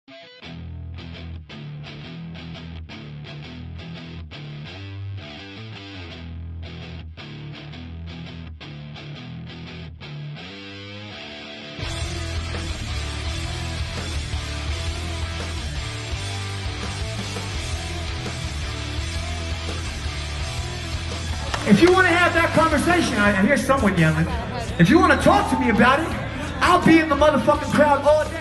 If you want to have that conversation, I hear someone yelling. If you want to talk to me about it, I'll be in the motherfucking crowd all day.